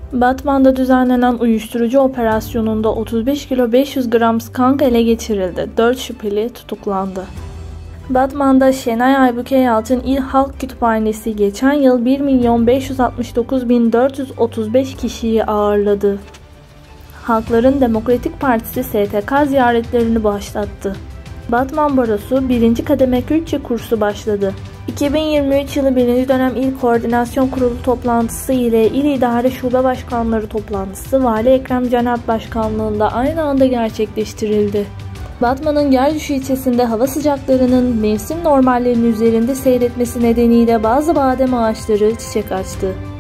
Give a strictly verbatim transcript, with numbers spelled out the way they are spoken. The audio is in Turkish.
Batman'da düzenlenen uyuşturucu operasyonunda otuz beş kilo beş yüz gram skank ele geçirildi. dört şüpheli tutuklandı. Batman'da Şenay Aybüke Yalçın İl Halk Kütüphanesi geçen yıl bir milyon beş yüz altmış dokuz bin dört yüz otuz beş kişiyi ağırladı. Halkların Demokratik Partisi S T K ziyaretlerini başlattı. Batman Barosu birinci kademe Kürtçe kursu başladı. iki bin yirmi üç yılı birinci dönem İl Koordinasyon Kurulu toplantısı ile İl İdare Şube Başkanları toplantısı Vali Ekrem Cenap Başkanlığında aynı anda gerçekleştirildi. Batman'ın Gercüş ilçesinde hava sıcaklarının mevsim normallerinin üzerinde seyretmesi nedeniyle bazı badem ağaçları çiçek açtı.